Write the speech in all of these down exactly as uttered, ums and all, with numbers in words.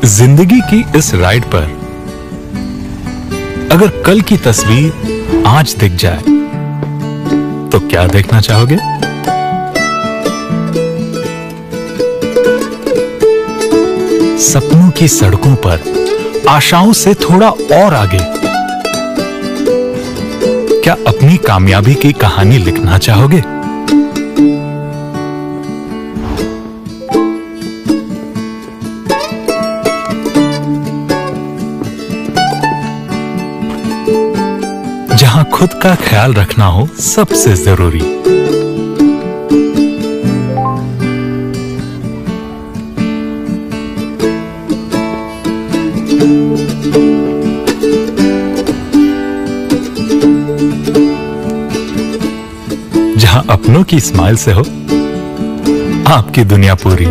जिंदगी की इस राइड पर अगर कल की तस्वीर आज दिख जाए तो क्या देखना चाहोगे? सपनों की सड़कों पर आशाओं से थोड़ा और आगे, क्या अपनी कामयाबी की कहानी लिखना चाहोगे? जहां खुद का ख्याल रखना हो सबसे जरूरी, जहां अपनों की स्माइल से हो आपकी दुनिया पूरी।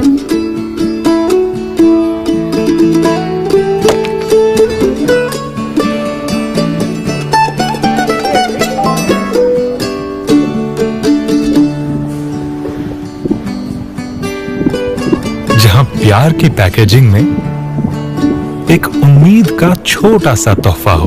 जहां प्यार की पैकेजिंग में एक उम्मीद का छोटा सा तोहफा हो,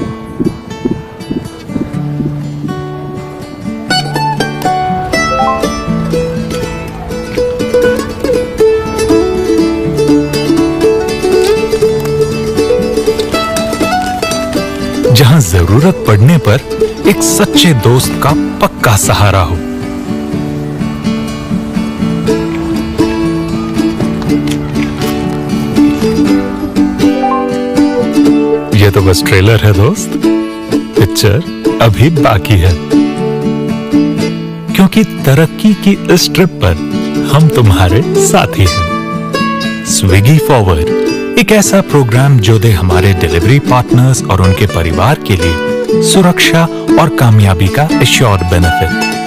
जहां जरूरत पड़ने पर एक सच्चे दोस्त का पक्का सहारा हो। ये तो बस ट्रेलर है दोस्त, पिक्चर अभी बाकी है, क्योंकि तरक्की की इस ट्रिप पर हम तुम्हारे साथी हैं। स्विगी फॉरवर्ड एक ऐसा प्रोग्राम जो दे हमारे डिलीवरी पार्टनर्स और उनके परिवार के लिए सुरक्षा और कामयाबी का एश्योर्ड बेनिफिट।